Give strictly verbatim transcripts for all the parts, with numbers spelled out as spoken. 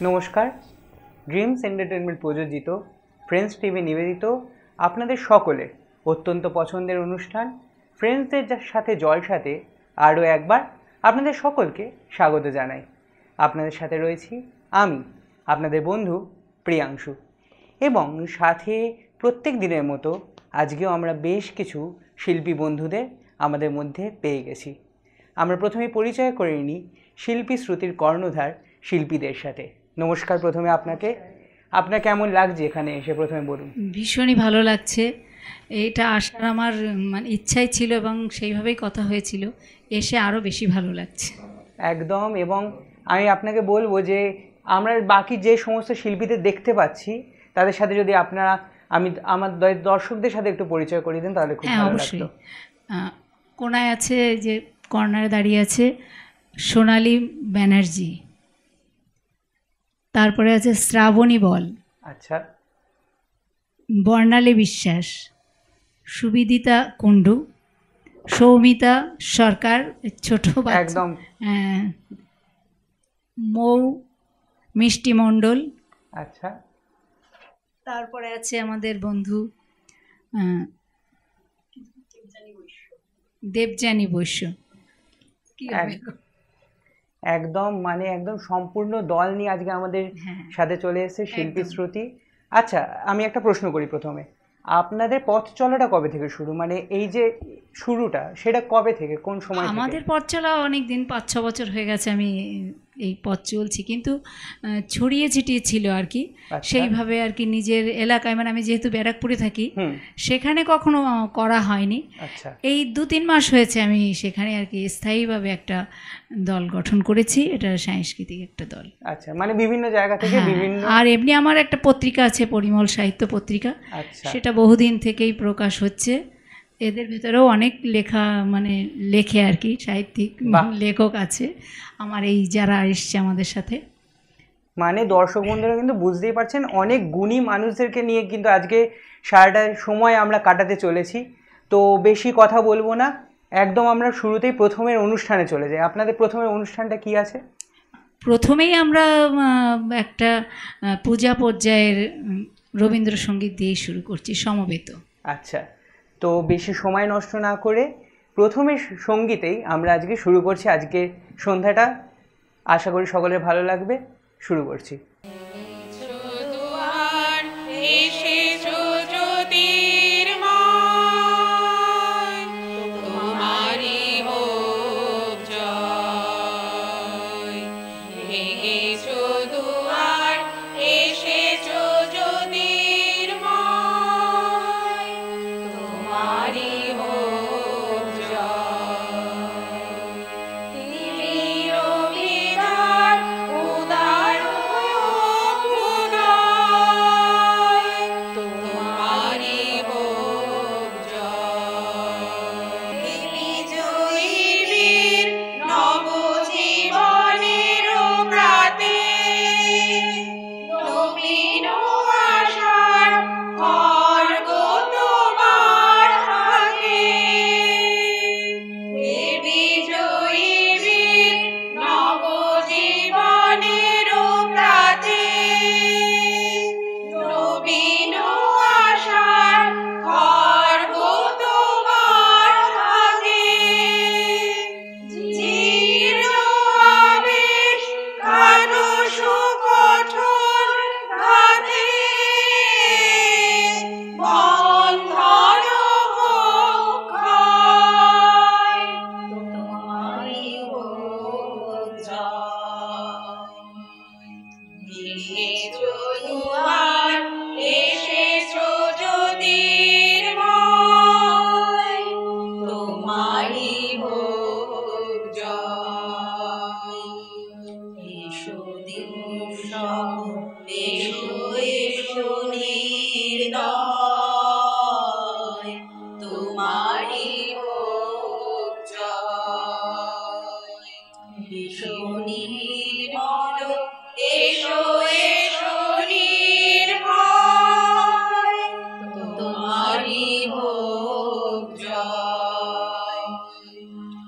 নমস্কার, Dreams Entertainment প্রযোজিত Friends TV নিবেদিত আপনাদের সকলে অত্যন্ত পছন্দের অনুষ্ঠান ফ্রেন্ডসদের সাথে জলসাতে আরও একবার আপনাদের সকলকে স্বাগত জানাই। আপনাদের সাথে রয়েছি আমি আপনাদের বন্ধু প্রিয়াংশু, এবং সাথে প্রত্যেক দিনের মতো আজকেও আমরা বেশ কিছু শিল্পী বন্ধুদের আমাদের মধ্যে পেয়ে গেছি। আমরা প্রথমে পরিচয় করে নিই শিল্পী শ্রুতির কর্ণধার শিল্পীদের সাথে। নমস্কার প্রথমে আপনাকে, আপনার কেমন লাগছে এখানে এসে প্রথমে বলুন। ভীষণই ভালো লাগছে, এটা আসার আমার মানে ইচ্ছাই ছিল এবং সেইভাবেই কথা হয়েছিল, এসে আরও বেশি ভালো লাগছে একদম। এবং আমি আপনাকে বলবো যে আমরা বাকি যে সমস্ত শিল্পীদের দেখতে পাচ্ছি তাদের সাথে যদি আপনারা আমি আমার দর্শকদের সাথে একটু পরিচয় করিয়ে দেন তাহলে খুব ভালো লাগতো। কোনায় আছে যে কর্নারে দাঁড়িয়ে আছে সোনালী ব্যানার্জি, তারপরে আছে শ্রাবণী বল, আচ্ছা, বর্ণালী বিশ্বাস, সুবিদিতা কুণ্ডু, সৌমিতা সরকার ছোট একদম, মৌ মিষ্টি মণ্ডল, আচ্ছা, তারপরে আছে আমাদের বন্ধু দেবযানী বৈশ্য। একদম মানে একদম সম্পূর্ণ দল নিয়ে আজকে আমাদের সাথে চলে এসেছে শিল্পী শ্রুতি। আচ্ছা, আমি একটা প্রশ্ন করি প্রথমে, আপনাদের পথ চলাটা কবে থেকে শুরু, মানে এই যে শুরুটা সেটা কবে থেকে, কোন সময়? আমাদের পথ চলা অনেক দিন, পাঁচ ছ বছর হয়ে গেছে আমি এই পথ চলছি, কিন্তু ছড়িয়ে ছিটিয়ে ছিল আর কি, সেইভাবে আর কি নিজের এলাকায়, মানে আমি যেহেতু ব্যারাকপুরে থাকি সেখানে কখনো করা হয়নি। এই দু তিন মাস হয়েছে আমি সেখানে আর কি স্থায়ীভাবে একটা দল গঠন করেছি, এটা সাংস্কৃতিক একটা দল। আচ্ছা, মানে বিভিন্ন জায়গা থেকে বিভিন্ন। আর এমনি আমার একটা পত্রিকা আছে, পরিমল সাহিত্য পত্রিকা, সেটা বহুদিন থেকেই প্রকাশ হচ্ছে। এদের ভেতরেও অনেক লেখা মানে লেখে আর কি, সাহিত্যিক লেখক আছে আমার এই যারা এসছে আমাদের সাথে। মানে দর্শক বন্ধুরা কিন্তু বুঝতেই পারছেন অনেক গুণী মানুষদেরকে নিয়ে কিন্তু আজকে সারাটা সময় আমরা কাটাতে চলেছি। তো বেশি কথা বলবো না, একদম আমরা শুরুতেই প্রথমের অনুষ্ঠানে চলে যাই। আপনাদের প্রথমের অনুষ্ঠানটা কি আছে? প্রথমেই আমরা একটা পূজা পর্যায়ের রবীন্দ্রসঙ্গীত দিয়ে শুরু করছি, সমবেত। আচ্ছা, তো বেশি সময় নষ্ট না করে প্রথমে সঙ্গীতেই আমরা আজকে শুরু করছি আজকে সন্ধ্যাটা। আশা করি সকলের ভালো লাগবে। শুরু করছি।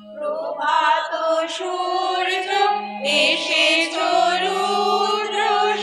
সূর্য এসেছো রুদ্র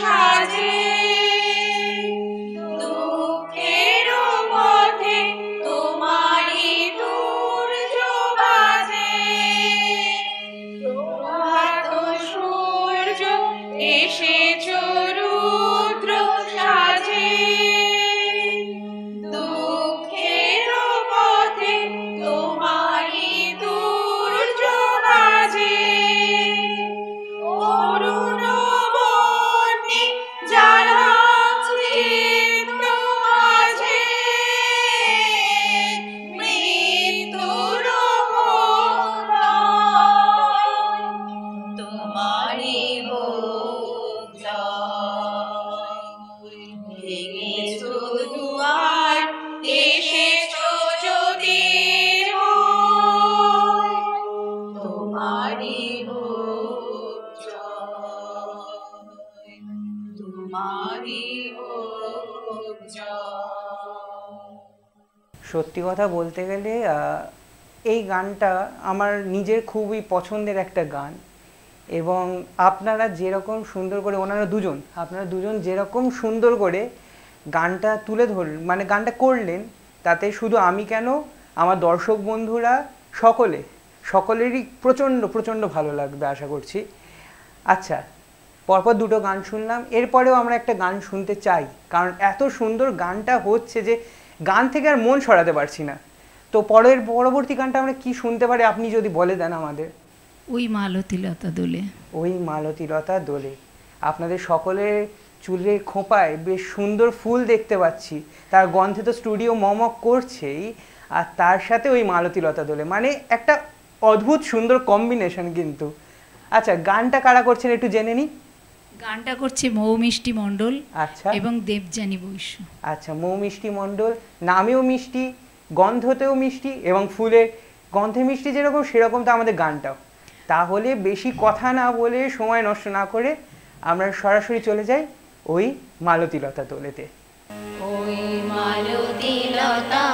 সত্যি কথা বলতে গেলে এই গানটা আমার নিজের খুবই পছন্দের একটা গান, এবং আপনারা যেরকম সুন্দর করে, ওনারা দুজন আপনারা দুজন যেরকম সুন্দর করে গানটা তুলে ধরলেন, মানে গানটা করলেন, তাতে শুধু আমি কেন, আমার দর্শক বন্ধুরা সকলে সকলেরই প্রচণ্ড প্রচণ্ড ভালো লাগবে আশা করছি। আচ্ছা, পরপর দুটো গান শুনলাম, এরপরেও আমরা একটা গান শুনতে চাই, কারণ এত সুন্দর গানটা হচ্ছে যে গান থেকে আর মন সরাতে পারছি না। তো পরের পরবর্তী গানটা আমরা কি শুনতে পারি আপনি যদি বলে দেন আমাদের। ওই মালতীলতা দোলে। ওই মালতীলতা দোলে। আপনাদের সকলের চুলের খোঁপায় বেশ সুন্দর ফুল দেখতে পাচ্ছি, তার গন্ধে তো স্টুডিও মমক করছেই, আর তার সাথে ওই মালতীলতা দোলে, মানে একটা অদ্ভুত সুন্দর কম্বিনেশন কিন্তু। আচ্ছা, গানটা কারা করছেন একটু জেনে নিই। গানটা করছে মৌমিষ্টি মণ্ডল আচ্ছা, এবং দেবযানী বৈশ্য। আচ্ছা, মৌমিষ্টি মণ্ডল নামেও মিষ্টি, গন্ধতেও মিষ্টি, এবং ফুলের গন্ধে মিষ্টি যেরকম সেরকম তো আমাদের গানটাও। তাহলে বেশি কথা না বলে, সময় নষ্ট না করে আমরা সরাসরি চলে যাই ওই মালতীলতা দোলেতে। ওই মালতীলতা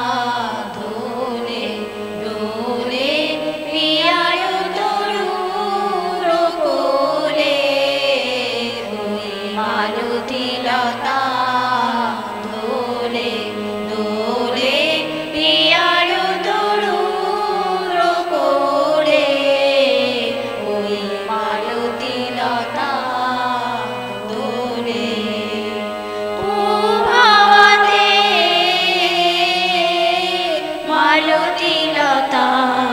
দোলে দোলে পিয়ায় তরুর কোলে, ওই মালতীলতা দোলে দোলে পিয়ায় তরুর কোলে, ওই মালতীলতা দোলে। ও ভাবাতে মালতীলতা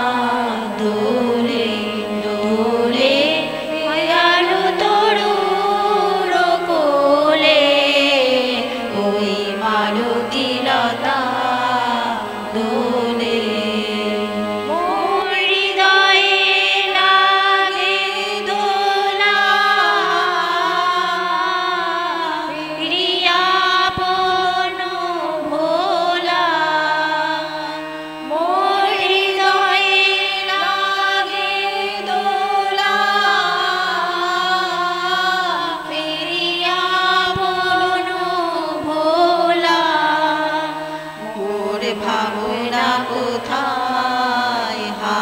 দোলে দোলে পিয়ায় তরুর কোলে, ওই মালতীলতা দোলে। মোর হৃদয়ে লাগে দোলা, প্রিয়া পন ভোলা। মোর হৃদয়ে লাগে দোলা, প্রিয়া পন ভোলা। মোর ভাবনা কোথায়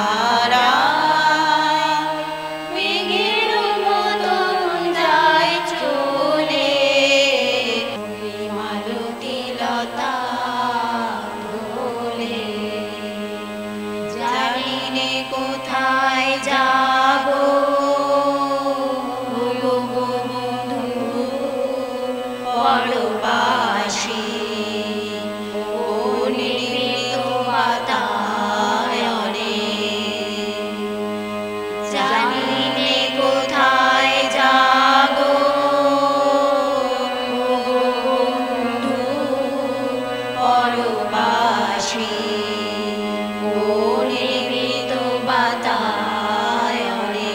হারায়, মেঘের মতন যায় চলে, ওই মালতীলতা দোলে। জানি নে কোথায় যাবো গো বন্ধু পরবাসী, ও নির্মৃত বাতায়নে। জানি নে কোথায় যাবো গো বন্ধু পরবাসী, ও নির্মৃত বাতায়নে।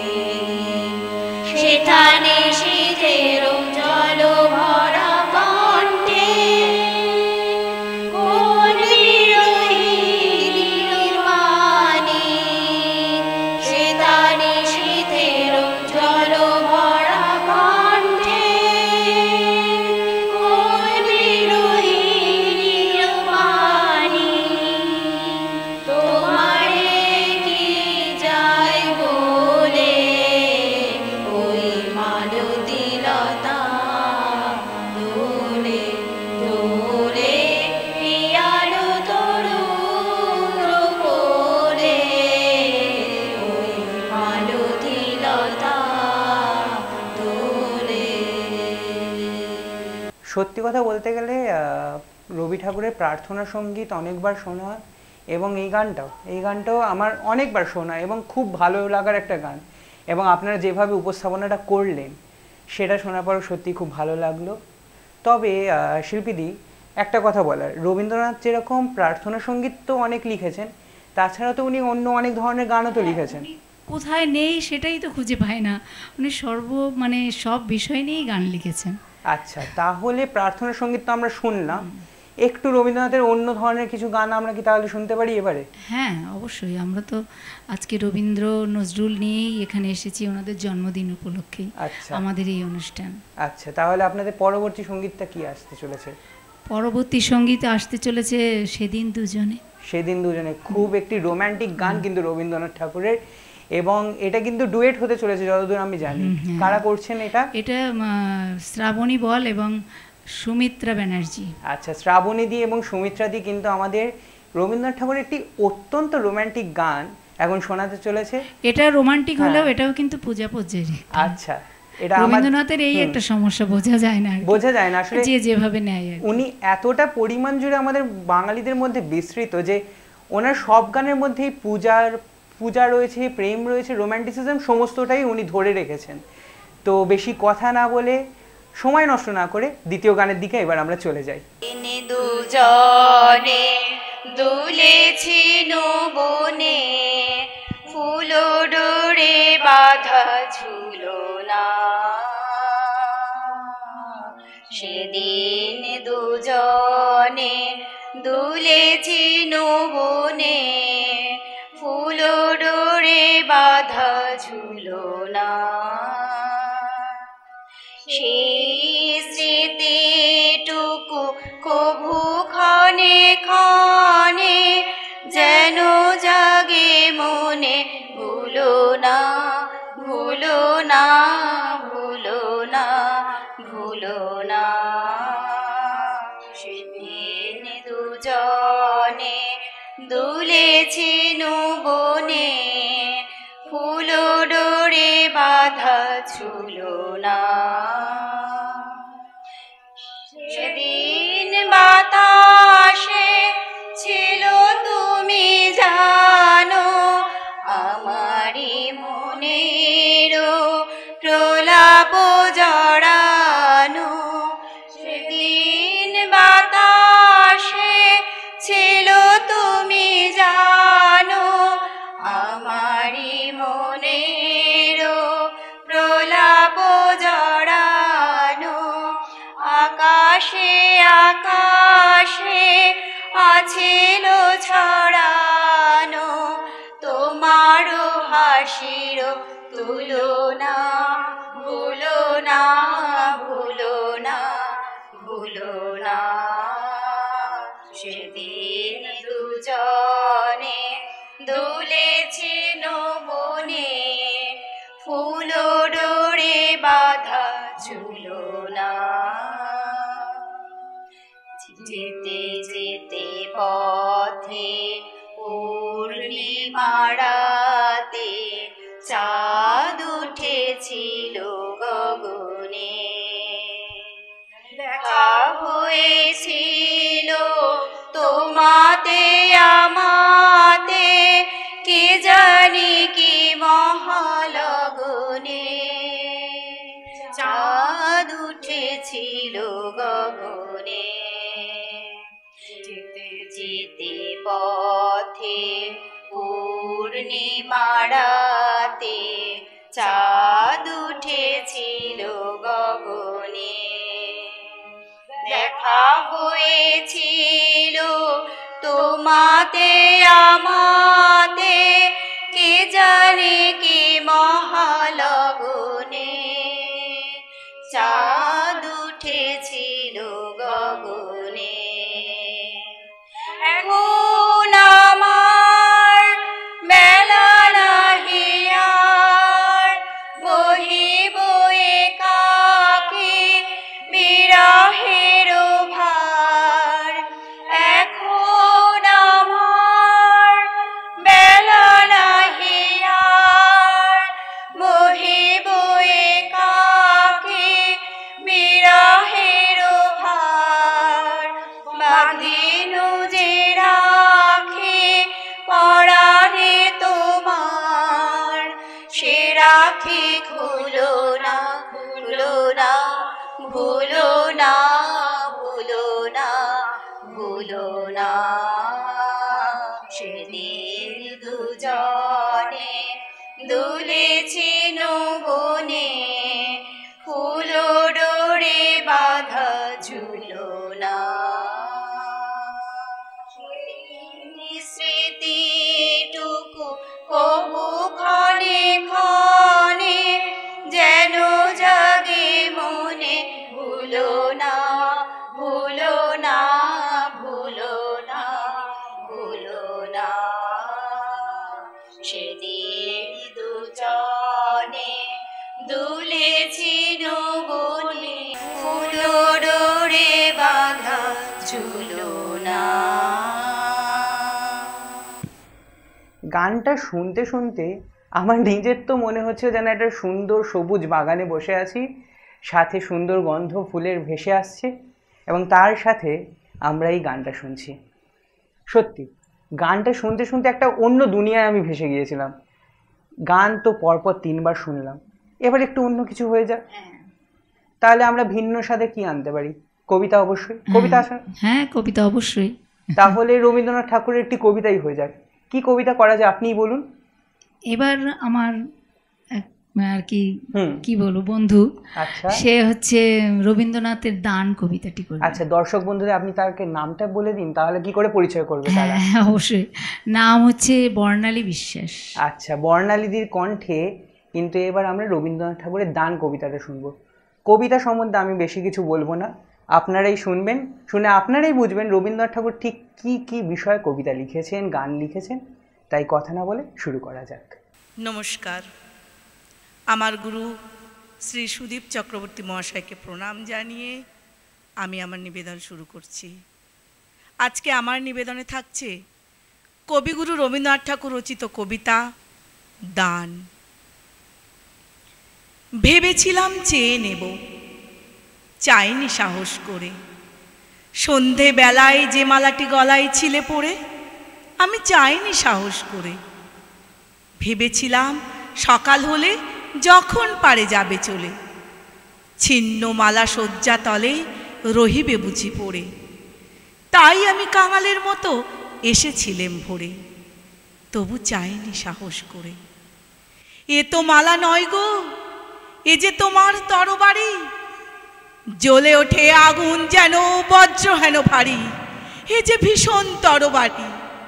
সেখানে শীতের জল ভরা কণ্ঠে, কোন বিরোহিণীর বাণী। সেখানে শীতের জল ভরা কণ্ঠে, কোন বিরোহিণীর বাণী। তোমারে কি যায় বলে, ওই মালতীলতা দোলে দোলে পিয়ায় তরুর কোলে, ওই মালতীলতা দোলে। সত্যি কথা বলতে গেলে আহ, রবি ঠাকুরের প্রার্থনা সঙ্গীত অনেকবার শোনা, এবং এই গানটাও এই গানটাও আমার অনেকবার শোনা এবং খুব ভালো লাগার একটা গান। এবং আপনারা যেভাবে উপস্থাপনাটা করলেন সেটা শোনার পর সত্যি খুব ভালো লাগলো। তবে আহ, শিল্পীদি, একটা কথা বলার, রবীন্দ্রনাথ যেরকম প্রার্থনা সঙ্গীত তো অনেক লিখেছেন, তাছাড়া তো উনি অন্য অনেক ধরনের গানও তো লিখেছেন। উনি কোথায় নেই সেটাই তো খুঁজে পায় না, উনি সর্ব মানে সব বিষয় নিয়েই গান লিখেছেন। আচ্ছা, তাহলে প্রার্থনা সঙ্গীত তো আমরা শুনলাম, একটু রবীন্দ্রনাথের অন্য ধরনের কিছু গান আমরা কি তাহলে শুনতে পারি এবারে? হ্যাঁ অবশ্যই, আমরা তো আজকে রবীন্দ্র নজরুল নিয়েই এখানে এসেছি ওনাদের জন্মদিন উপলক্ষেই আচ্ছা আমাদের এই অনুষ্ঠান। আচ্ছা, তাহলে আপনাদের পরবর্তী সঙ্গীতটা কি আসতে চলেছে? পরবর্তী সঙ্গীত আসতে চলেছে সেদিন দুজনে। সেদিন দুজনে খুব একটি রোমান্টিক গান কিন্তু রবীন্দ্রনাথ ঠাকুরের, এবং এটা কিন্তু ডুয়েট হতে চলেছে যতদূর আমি জানি। কারা করছেন এটা? এটা শ্রাবণী বল এবং সুমিত্রা ব্যানার্জি। আচ্ছা, শ্রাবণী দি এবং সুমিত্রা দি কিন্তু আমাদের রবীন্দ্রনাথ ঠাকুরের একটি অত্যন্ত রোমান্টিক গান এখন শোনাতে চলেছে। এটা রোমান্টিক হলেও এটাও কিন্তু পূজা পর্যায়ে। আচ্ছা, এটা রবীন্দ্রনাথের এই একটা সমস্যা, বোঝা যায় না বোঝা যায় না আসলে যে যেভাবে নেয়। উনি এতটা পরিমাণ জুড়ে আমাদের বাঙালিদের মধ্যে বিস্তৃত যে ওনার সব গানের মধ্যেই পূজার পূজা রয়েছে, প্রেম রয়েছে, রোম্যান্টিসিজম সমস্তটাই উনি ধরে রেখেছেন। তো বেশি কথা না বলে, সময় নষ্ট না করে দ্বিতীয় গানের দিকে এবার আমরা চলে যাই। দুজনে দুলেছি নবনে, ফুল ডোরে বাঁধা ঝুলনা, সেদিন দুজনে দুলেছি নবনে, ফুল ডোরে বাঁধা ঝুলনা, সেই স্মৃতিটুকু কভু ক্ষণে ক্ষণে যেন জাগে মনে, ভুলো না ভুলো না ভুলো না ভুলো না, সেদিন দুজনে দুলেছি নবনে, ফুল ডোরে বাঁধা ঝুলনা, সেদিন বাতাসে ছিল তুমি জানো, আমারি মনের প্রলাপ জড়ানো, সেদিন বাতাসে ছিল তুমি জানো, আমারি মনের প্রলাপ জড়ানো, আকাশে আকাশে আছিল ছড়ানো, তোমারও হাসির তুলনা, ভুলো না ভুলো না ভুলো না, সেদিন দুজনে দুলেছি নবনে, ফুল ডোরে বাঁধা ঝুলনা, যেতে যেতে পথে পূর্ণিমারাতে চাঁদ উঠেছিল গগনে, দেখা হয়েছিল তোমাতে আমাতে, কে জানি কি মহালগনে, চাঁদ উঠেছিল গগনে, যেতে যেতে পথে পূর্ণিমারাতে চাঁদ উঠেছিল গগনে, দেখা হয়েছিল তোমাতে আমাতে, কে জানে কি মহালগনে, চাঁদ উঠেছিল গগনে, এখন আমার বেলা নাহি আর, বহিব একাকী বিরহের ভার, এখন আমার বেলা নাহি আর, বহিব একাকী বিরহের ভার, বাঁধিনু যে রাখি পরাণে তোমার, সে রাখি খুলো না খুলো না ভুলো না ভুলো না ভুলো না, সেদিন দুজনে দুলেছি নবনে, ফুল ডোরে বাঁধা ঝুলনা। সেদিন দুজনে দুলেছি নবনে ফুলরে বাঁধা ঝুলনা। গানটা শুনতে শুনতে আমার নিজের তো মনে হচ্ছে যেন একটা সুন্দর সবুজ বাগানে বসে আছি, সাথে সুন্দর গন্ধ ফুলের ভেসে আসছে এবং তার সাথে আমরা এই গানটা শুনছি। সত্যি গানটা শুনতে শুনতে একটা অন্য দুনিয়ায় আমি ভেসে গিয়েছিলাম। গান তো পরপর তিনবার শুনলাম, এবার একটু অন্য কিছু হয়ে যাক। তাহলে আমরা ভিন্ন স্বাদে কি আনতে পারি? কবিতা অবশ্যই, কবিতা আসা, হ্যাঁ কবিতা অবশ্যই। তাহলে রবীন্দ্রনাথ ঠাকুরের একটি কবিতাই হয়ে যাক। কি কবিতা করা যায় আপনিই বলুন। এবার আমার এক আর কি কি বলবো বন্ধু, আচ্ছা সে হচ্ছে রবীন্দ্রনাথের দান কবিতাটি করবে। আচ্ছা দর্শক বন্ধুদের আপনি তাকে নামটা বলে দিন, তাহলে কি করে পরিচয় করবে তারা? হ্যাঁ অবশ্যই, নাম হচ্ছে বর্ণালী বিশ্বাস। আচ্ছা, বর্ণালীদির কণ্ঠে কিন্তু এবার আমরা রবীন্দ্রনাথ ঠাকুরের দান কবিতাটা শুনবো। কবিতা সম্বন্ধে আমি বেশি কিছু বলবো না, আপনারাই শুনবেন, শুনে আপনারাই বুঝবেন রবীন্দ্রনাথ ঠাকুর ঠিক কি কি বিষয়ে কবিতা লিখেছেন, গান লিখেছেন। তাই কথা না বলে শুরু করা যাক। নমস্কার, আমার গুরু শ্রী সুদীপ চক্রবর্তী মহাশয়কে প্রণাম জানিয়ে আমি আমার নিবেদন শুরু করছি। আজকে আমার নিবেদনে থাকছে কবিগুরু রবীন্দ্রনাথ ঠাকুর রচিত কবিতা দান। ভেবেছিলাম চেয়ে নেব, চাইনি সাহস করে, সন্ধে বেলায় যে মালাটি গলায় ছিলে পড়ে আমি চাইনি সাহস করে। ভেবেছিলাম সকাল হলে যখন পারে যাবে চলে, ছিন্ন মালা শয্যা তলে রহিবে বুঝি পড়ে। তাই আমি কাঙালের মতো এসেছিলেম ভোরে, তবু চাইনি সাহস করে। এ তো মালা নয় গো, এ যে তোমার তরবারি, জ্বলে ওঠে আগুন যেন বজ্র হেন ভারী, এ যে ভীষণ তরবারি।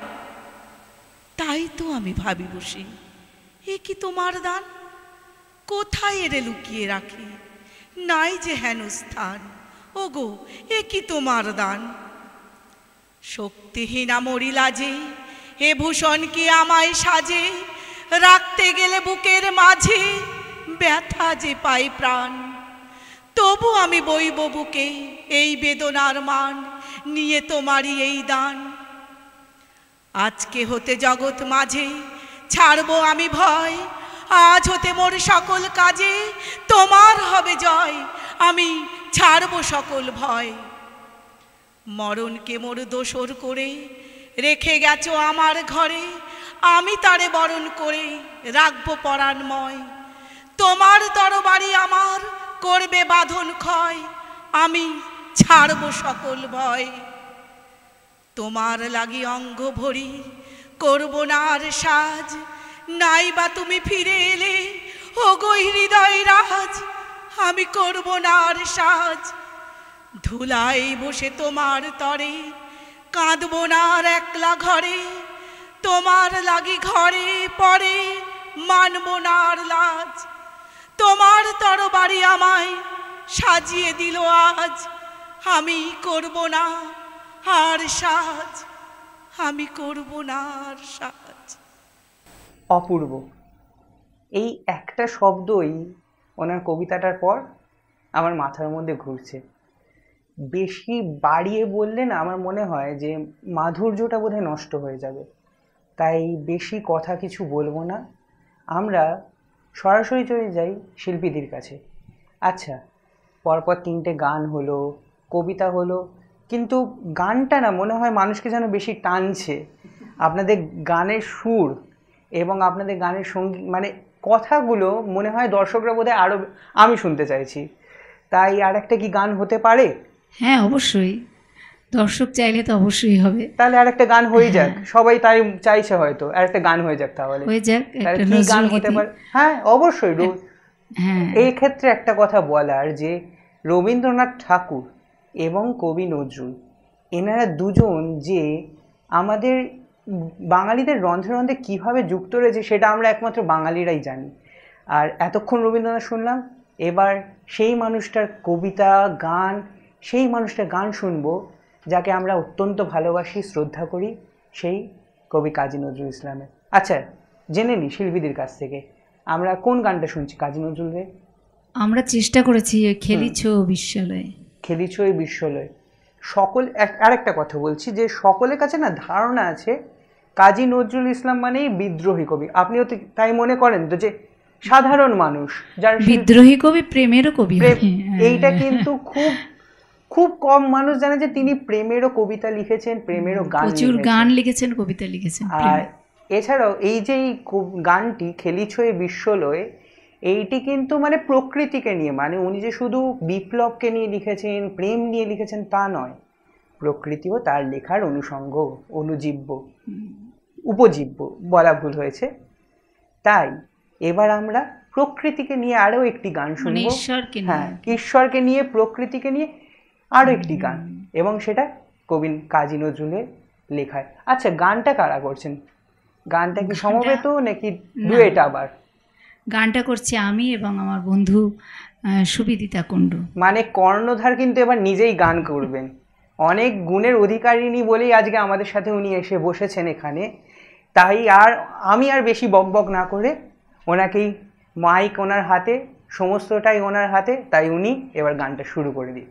তাই তো আমি ভাবি বসি, এ কি তোমার দান, কোথায় এরে লুকিয়ে রাখি, নাই যে হেন স্থান। ও গো এ কি তোমার দান, শক্তিহীনা মরি লাজে, এ ভূষণ কি আমায় সাজে, রাখতে গেলে বুকের মাঝে ব্যথা যে পাই প্রাণ। তবু আমি বইব বুকে এই বেদনার মান, নিয়ে তোমারই এই দান। আজকে হতে জগৎ মাঝে ছাড়বো আমি ভয়, আজ হতে মোর সকল কাজে তোমার হবে জয়। আমি ছাড়বো সকল ভয়, মরণকে মোর দোসর করে রেখে গেছো আমার ঘরে, আমি তারে বরণ করে রাখবো পরাণময়। তোমার তরবারি আমার করবে বাঁধন ক্ষয়, আমি ছাড়বো সকল ভয়। তোমার লাগি অঙ্গ ভরি করবো না আর সাজ, নাই বা তুমি ফিরে এলে ও গো হৃদয় রাজ, আমি করবো না আর সাজ। ধুলাই বসে তোমার তরে কাঁদবো না আর একলা ঘরে, তোমার লাগি ঘরে পরে মানবো না আর লাজ। তোমার তরবারি আমায় সাজিয়ে দিল আজ, আমি করবো না আর সাজ, আমি করবো না আর সাজ। অপূর্ব, এই একটা শব্দই ওনার কবিতাটার পর আমার মাথার মধ্যে ঘুরছে। বেশি বাড়িয়ে বললে না আমার মনে হয় যে মাধুর্যটা বোধহয় নষ্ট হয়ে যাবে, তাই বেশি কথা কিছু বলবো না, আমরা সরাসরি চলে যাই শিল্পীদের কাছে। আচ্ছা, পরপর তিনটে গান হলো, কবিতা হলো, কিন্তু গানটা না মনে হয় মানুষকে যেন বেশি টানছে। আপনাদের গানের সুর এবং আপনাদের গানের সঙ্গীত মানে কথাগুলো মনে হয় দর্শকরা বোধহয় আরও আমি শুনতে চাইছি। তাই আর একটা কি গান হতে পারে? হ্যাঁ অবশ্যই, দর্শক চাইলে তো অবশ্যই হবে। তাহলে আর একটা গান হয়ে যাক, সবাই তাই চাইছে হয়তো, আর একটা গান হয়ে যাক। তাহলে হয়ে যাক, তাহলে কি গান হতে পারে? হ্যাঁ অবশ্যই। হ্যাঁ, এই ক্ষেত্রে একটা কথা বলার যে রবীন্দ্রনাথ ঠাকুর এবং কবি নজরুল এনারা দুজন যে আমাদের বাঙালিদের রন্ধ্রে রন্ধ্রে কীভাবে যুক্ত রয়েছে সেটা আমরা একমাত্র বাঙালিরাই জানি। আর এতক্ষণ রবীন্দ্রনাথ শুনলাম, এবার সেই মানুষটার কবিতা গান, সেই মানুষটার গান শুনবো যাকে আমরা অত্যন্ত ভালোবাসি, শ্রদ্ধা করি, সেই কবি কাজী নজরুল ইসলামের। আচ্ছা, জেনে নিই শিল্পীদের কাছ থেকে আমরা কোন গানটা শুনছি কাজী নজরুলের। আমরা চেষ্টা করেছি খেলিছ বিশ্বলয়ে। খেলিছ এই বিশ্বলয়ে সকল আরেকটা কথা বলছি যে সকলের কাছে না ধারণা আছে কাজী নজরুল ইসলাম মানেই বিদ্রোহী কবি। আপনিও তো তাই মনে করেন তো যে সাধারণ মানুষ যার বিদ্রোহী কবি প্রেমেরও কবি, এইটা কিন্তু খুব খুব কম মানুষ জানে যে তিনি প্রেমেরও কবিতা লিখেছেন, প্রেমেরও গান প্রচুর গান লিখেছেন, কবিতা লিখেছেন। আর এছাড়াও এই যে এই গানটি খেলিছ এই বিশ্বলয়ে এইটি কিন্তু মানে প্রকৃতিকে নিয়ে, মানে উনি যে শুধু বিপ্লবকে নিয়ে লিখেছেন, প্রেম নিয়ে লিখেছেন তা নয়, প্রকৃতিও তার লেখার অনুষঙ্গ, অনুজীব্য, উপজীব্য বলা ভুল হয়েছে। তাই এবার আমরা প্রকৃতিকে নিয়ে আরও একটি গান শুনবো। হ্যাঁ, ঈশ্বরকে নিয়ে, প্রকৃতিকে নিয়ে আরও একটি গান, এবং সেটা কবি কাজী নজরুলের লেখায়। আচ্ছা, গানটা কারা করছেন? গানটা কি সমবেত নাকি ডুয়েট? আবার গানটা করছি আমি এবং আমার বন্ধু সুবিদিতা কুণ্ডু। মানে কর্ণধার কিন্তু এবার নিজেই গান করবেন, অনেক গুণের অধিকারিণী বলেই আজকে আমাদের সাথে উনি এসে বসেছেন এখানে। তাই আর আমি আর বেশি বকবক না করে ওনাকেই, মাইক ওনার হাতে, সমস্তটাই ওনার হাতে, তাই উনি এবার গানটা শুরু করে দিক।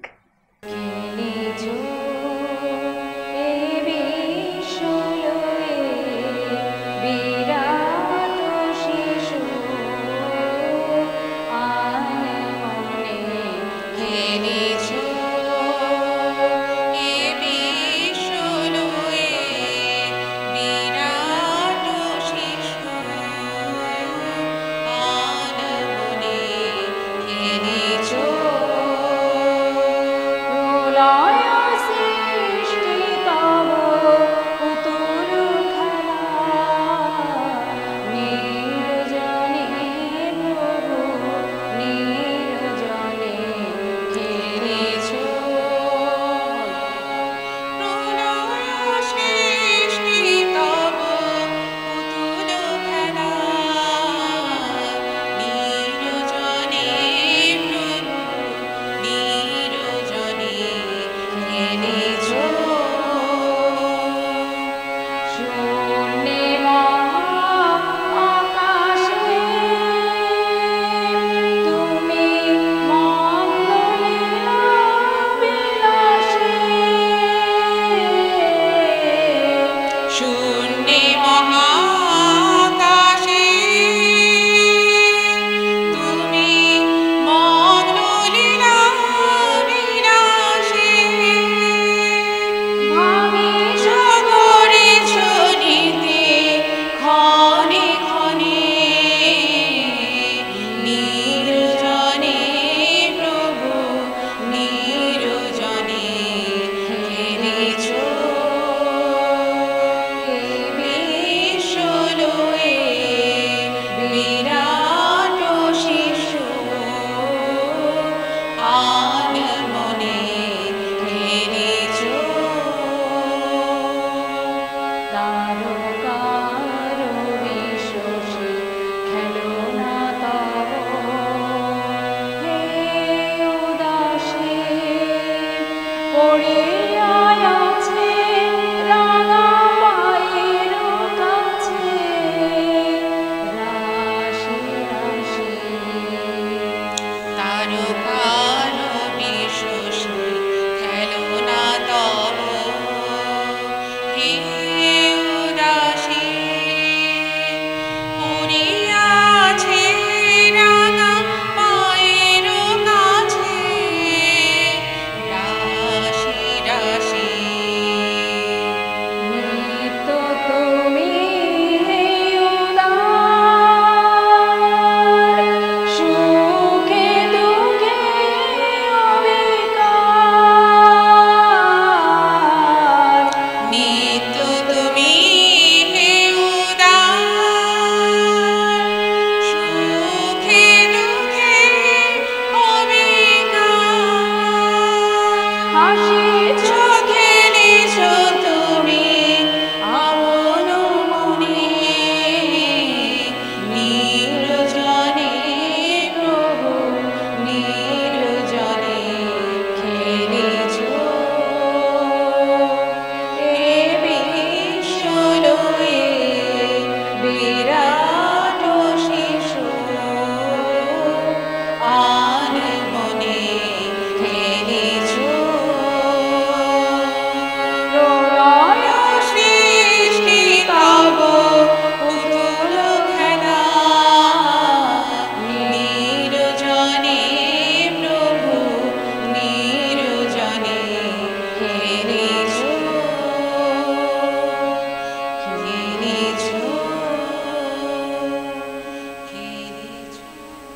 খেলিছ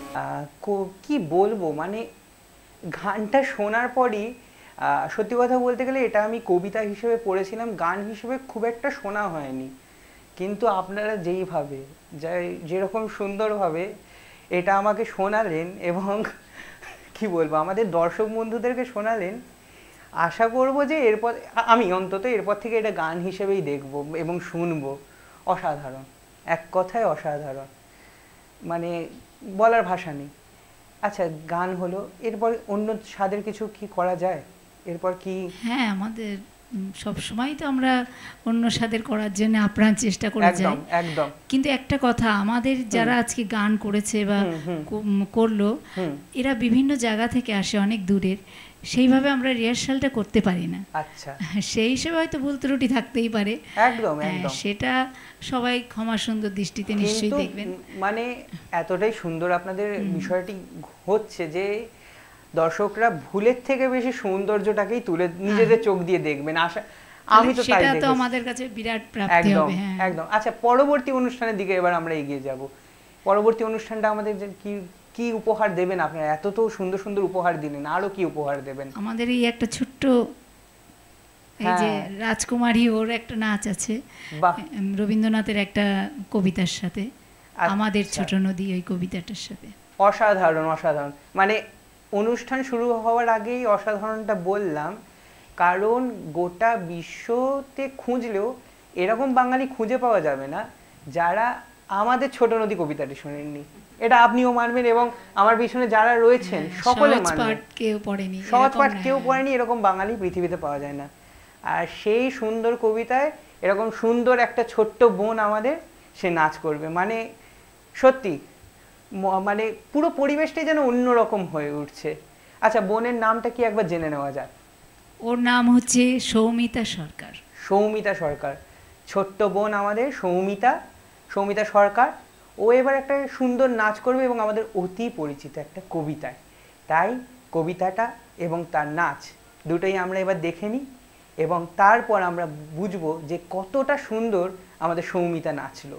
আহ, কো- কি বলবো, মানে গানটা শোনার পরই আহ, সত্যি কথা বলতে গেলে এটা আমি কবিতা হিসেবে পড়েছিলাম, গান হিসেবে খুব একটা শোনা হয়নি, কিন্তু আপনারা যেইভাবে যাই যেরকম সুন্দরভাবে এটা আমাকে শোনালেন এবং কি বলবো আমাদের দর্শক বন্ধুদেরকে শোনালেন, আশা করবো যে এরপর আ- আমি অন্তত এরপর থেকে এটা গান হিসেবেই দেখবো এবং শুনবো। অসাধারণ, এক কথায় অসাধারণ, মানে বলার ভাষা নেই। আচ্ছা, গান হলো, এরপর অন্য স্বাদের কিছু কি করা যায় এরপর কি? হ্যাঁ, আমাদের সব সময় তো আমরা অন্য স্বাদের করার জন্য আপ্রাণ চেষ্টা করে যাই, একদম একদম। কিন্তু একটা কথা, আমাদের যারা আজকে গান করেছে বা হুম, হুম। কো- উম, করলো, হুম। এরা বিভিন্ন জায়গা থেকে আসে, অনেক দূরের, সেইভাবে আমরা রিহার্সালটা করতে পারি না। আচ্ছা, সেই হিসেবে হয়তো ভুল ত্রুটি থাকতেই পারে। একদম হ্যাঁ, একদম। সেটা সবাই ক্ষমা সুন্দর দৃষ্টিতে নিশ্চয়ই কিন্তু দেখবেন। উম, মানে এতটাই সুন্দর আপনাদের বিষয়টি হচ্ছে যে দর্শকরা ভুলের থেকে বেশি সৌন্দর্যটাকেই তুলে নিজেদের চোখ দিয়ে দেখবেন, আশা আমি তো তাই সেটা তো দেখেছি। আমাদের কাছে বিরাট প্রাপ্তি একদম হবে। হ্যাঁ, একদম। আচ্ছা, পরবর্তী অনুষ্ঠানের দিকে এবার আমরা এগিয়ে যাব। পরবর্তী অনুষ্ঠানটা আমাদের যে কি কি উপহার দেবেন আপনারা? এত তো সুন্দর সুন্দর উপহার দিলেন, আরো কি উপহার দেবেন? আমাদের এই একটা ছোট্ট এই যে হ্যাঁ। রাজকুমারী, ওর একটা নাচ আছে বাহ, উম, রবীন্দ্রনাথের একটা কবিতার সাথে, আচ্ছা। আমাদের ছোট নদী ওই কবিতাটার সাথে। অসাধারণ অসাধারণ, মানে অনুষ্ঠান শুরু হওয়ার আগেই অসাধারণটা বললাম, কারণ গোটা বিশ্বতে খুঁজলেও এরকম বাঙালি খুঁজে পাওয়া যাবে না যারা আমাদের ছোট নদী কবিতাটি শোনেননি। এটা আপনিও মানবেন এবং আমার পিছনে যারা রয়েছেন সকলে সহজ মানবেন। পাঠ কেউ পড়েনি, সহজ এরকম পাঠ না। কেউ পড়েনি, এরকম বাঙালি পৃথিবীতে পাওয়া যায় না। আর সেই সুন্দর কবিতায় এরকম সুন্দর একটা ছোট্ট বোন আমাদের সে নাচ করবে, মানে সত্যি ম- মানে পুরো পরিবেশটাই যেন অন্যরকম হয়ে উঠছে। আচ্ছা, বোনের নামটা কি একবার জেনে নেওয়া যাক? ওর নাম হচ্ছে সৌমিতা সরকার। সৌমিতা সরকার, ছোট্ট বোন আমাদের সৌমিতা, সৌমিতা সরকার। ও এবার একটা সুন্দর নাচ করবে এবং আমাদের অতি পরিচিত একটা কবিতায়, তাই কবিতাটা এবং তার নাচ দুটোই আমরা এবার দেখে নিই এবং তারপর আমরা বুঝবো যে কতটা সুন্দর আমাদের সৌমিতা নাচলো।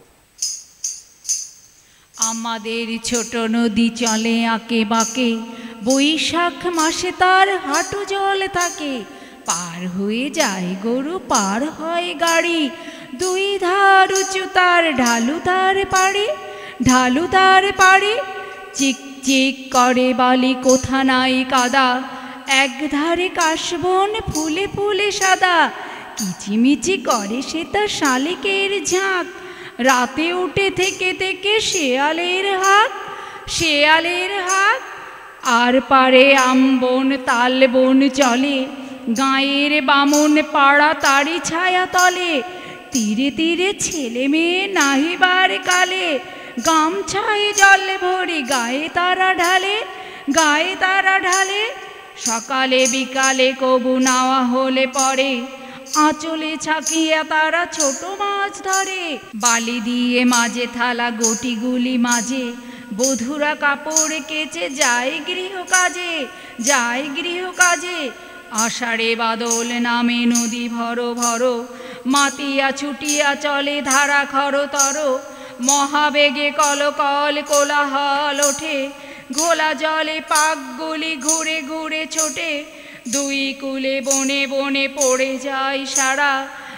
আমাদের ছোট নদী চলে আঁকে বাঁকে, বৈশাখ মাসে তার হাঁটু জল থাকে, পার হয়ে যায় গরু, পার হয় গাড়ি, দুই ধার উঁচু তার, ঢালু তার পাড়ে, ঢালু তার পাড়ে, চিক চিক করে বালি, কোথা নাই কাদা, এক ধারে কাশবন ফুলে ফুলে সাদা, কিচিমিচি করে সে তার শালিকের ঝাঁক, রাতে উঠে থেকে থেকে শেয়ালের হাক, শেয়ালের হাক, আর পারে আমবন তালবন চলে, গাঁয়ের বামন পাড়া তারি ছায়া তলে, তীরে তীরে ছেলে মেয়ে নাহিবার কালে, গামছায় জল ভরে গায়ে তারা ঢালে, গায়ে তারা ঢালে, সকালে বিকালে কবু নাওয়া হলে পরে, আঁচলে ছাকিয়া তারা ছোট মাছ ধরে, বালি দিয়ে মাঝে থালা গটিগুলি মাঝে, বধুরা কাপড় কেচে যায় গৃহ কাজে, যায় গৃহ কাজে, আষাঢ়ে বাদল নামে নদী ভরো ভরো, মাতিয়া ছুটিয়া চলে ধারা খরতর, মহাবেগে কলকল কোলাহল ওঠে, ঘোলা জলে পাকগুলি ঘুরে ঘুরে ছোটে, দুই কূলে বনে বনে পড়ে যায় সারা,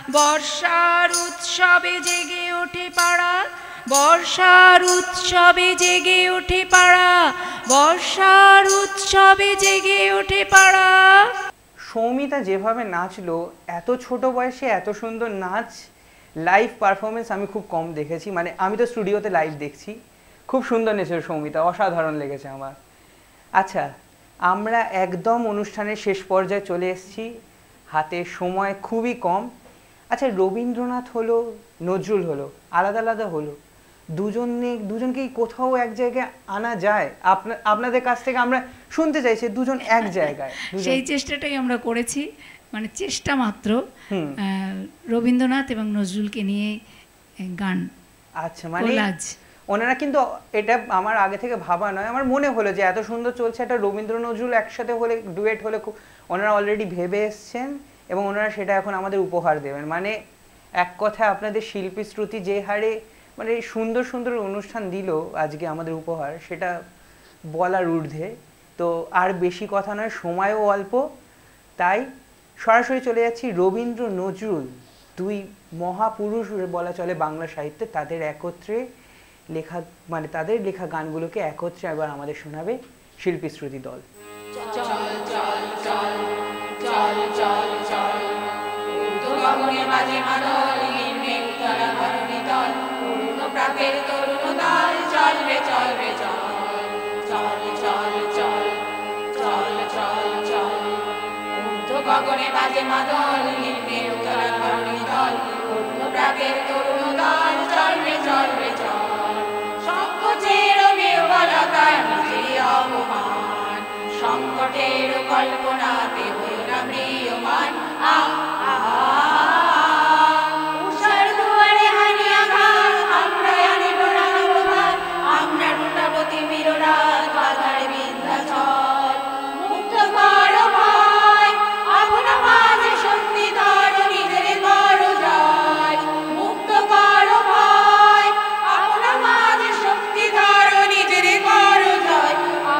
বর্ষার উৎসবে জেগে ওঠে পাড়া, বর্ষার উৎসবে জেগে ওঠে পাড়া, বর্ষার উৎসবে জেগে ওঠে পাড়া। সৌমিতা যেভাবে নাচলো, এত ছোট বয়সে এত সুন্দর নাচ, লাইভ পারফরমেন্স আমি খুব কম দেখেছি, মানে আমি তো স্টুডিওতে লাইভ দেখছি, খুব সুন্দর নেচেছিল সৌমিতা, অসাধারণ লেগেছে আমার। আচ্ছা, আমরা একদম অনুষ্ঠানের শেষ পর্যায়ে চলে এসেছি, হাতে সময় খুবই কম। আচ্ছা, রবীন্দ্রনাথ হলো, নজরুল হলো, আলাদা আলাদা হলো, দুজনে দুজনকেই কোথাও এক জায়গায় আনা যায়? আপনার আপনাদের কাছ থেকে আমরা শুনতে চাইছি দুজন এক জায়গায়। দুজন- সেই চেষ্টাটাই আমরা করেছি, মানে চেষ্টা মাত্র। হুম। আহ, রবীন্দ্রনাথ এবং নজরুলকে নিয়ে আহ, গান আচ্ছা, মানে কোলাজ। ওনারা কিন্তু, এটা আমার আগে থেকে ভাবা নয়, আমার মনে হলো যে এত সুন্দর চলছে, একটা রবীন্দ্র নজরুল একসাথে হলে, ডুয়েট হলে খুব, ওনারা অলরেডি ভেবে এসছেন এবং ওনারা সেটা এখন আমাদের উপহার দেবেন। মানে এক কথায় আপনাদের শিল্পী শ্রুতি যে হারে মানে সুন্দর সুন্দর অনুষ্ঠান দিল আজকে আমাদের উপহার, সেটা বলার ঊর্ধ্বে। তো আর বেশি কথা নয়, সময়ও অল্প, তাই সরাসরি চলে যাচ্ছি রবীন্দ্র নজরুল, দুই মহাপুরুষ বলা চলে বাংলা সাহিত্যে, তাদের একত্রে লেখা মানে তাদের লেখা গানগুলোকে একত্রে এবার আমাদের শোনাবে শিল্পী শ্রুতি দল। চল চল চল চল চল চল ঊর্ধ্বগগনে বাজে মাদল, নিম্নে উত্তরা ধরণী তল, অরুণ প্রাতের তরুণ দল, চল রে চল রে চল চল চল চল চল চল চল ঊর্ধ্বগগনে বাজে মাদল, নিম্নে উত্তরা ধরণী তল, অরুণ প্রাতের তরুণ দল, চল রে চল রে চল। সংকোচের মেঘবলতায় নিজেরই অপমান, সংকটের কল্পনাতে হইল না ম্রিয়মান। উষার দুয়ারে হানি আঘাত, আমরা আনিব না প্রভাত, আমরা লুটাব তিমির রাত, বাধার বিন্ধ্যাচল। মুক্ত কর ভয়, আপনা মাঝে শক্তি ধর, নিজের কর জয়। মুক্ত কর ভয়, আপনা মাঝে শক্তি ধর, নিজের কর জয়।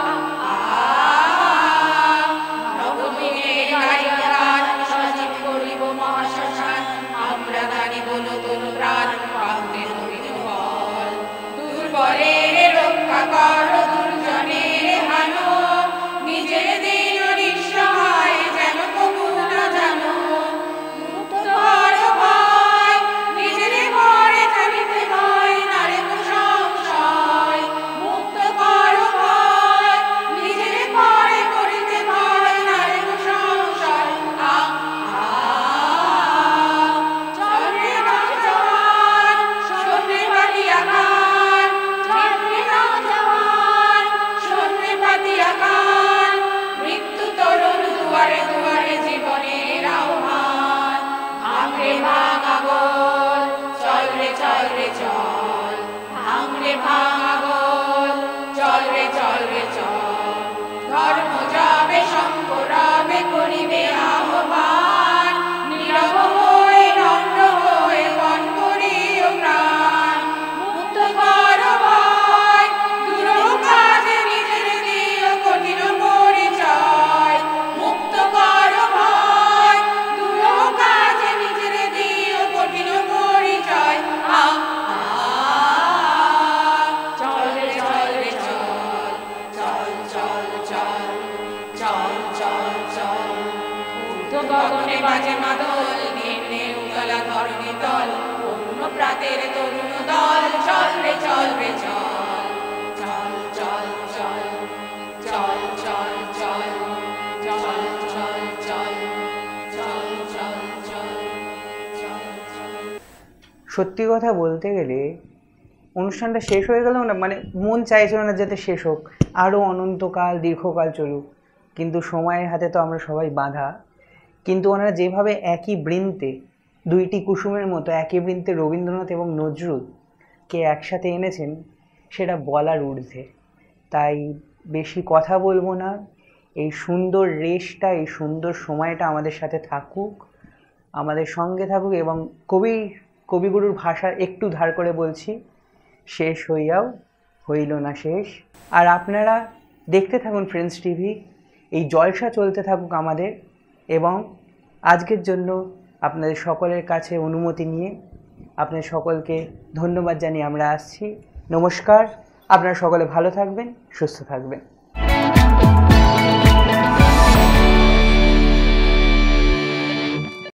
আমরা গানিব নতুন প্রাণ, প্রান্তে নবীন বল। দুর্বলের রক্ষা কর, দুর্জনের হানো, নিজের দিন নিঃসহায় যেন কবু না জানো। মুক্ত কর ভয়, নিজের ঘরে থাকিতে ভয়, নারে তো সংশয়। মুক্ত কর ভয়, নিজের ঘরে করিতে ভয়, নারে তো সংশয়। আ আ চল রে নওজওয়ান, শোন রে পাতিয়া গান, চল রে নওজওয়ান, শোন রে পাতিয়া গান। মৃত্যু তরুণ দুয়ারে দুয়ারে জীবনের আহ্বান, ভাঙ রে ভাঙ আগল, চল রে চল রে চল। ভাঙ রে ভাঙ আগল, চল রে চল রে চল। ধর্ম যাবে শঙ্করাবে করিবে আহ্বান, নীরব হয়ে নম্র হয়ে বন করিও প্রাণ। মুক্ত কর ভয়, দুরূহ কাজে নিজের দিও কঠিন পরিচয়। মুক্ত কর ভয়, দুরূহ কাজে নিজের দিও কঠিন পরিচয়। আ আ চল রে চল রে চল চল চল চল চল চল চল ঊর্ধ্বগগনে বাজে মাদল, নিম্নে উতলা ধরণী তল, অরুণ প্রাতের তরুণ দল, চল রে চল রে চল চল চল চল চল চল চল চল চল চল চল চল চল চল চল। সত্যি কথা বলতে গেলে অনুষ্ঠানটা শেষ হয়ে গেল না, মানে মন চাইছিল না যাতে শেষ হোক, আরও অনন্তকাল দীর্ঘকাল চলুক, কিন্তু সময়ের হাতে তো আমরা সবাই বাঁধা। কিন্তু ওনারা যেভাবে একই বৃন্তে, দুইটি কুসুমের মতো একই বৃন্তে রবীন্দ্রনাথ এবং নজরুলকে একসাথে এনেছেন, সেটা বলার ঊর্ধ্বে। তাই বেশি কথা বলবো না, এই সুন্দর রেশটা, এই সুন্দর সময়টা আমাদের সাথে থাকুক, আমাদের সঙ্গে থাকুক, এবং কবি কবিগুরুর ভাষা একটু ধার করে বলছি, শেষ হইয়াও হইল না শেষ। আর আপনারা দেখতে থাকুন ফ্রেন্ডস টিভি, এই জলসা চলতে থাকুক আমাদের, এবং আজকের জন্য আপনাদের সকলের কাছে অনুমতি নিয়ে আপনাদের সকলকে ধন্যবাদ জানিয়ে আমরা আসছি। নমস্কার, আপনারা সকলে ভালো থাকবেন, সুস্থ থাকবেন।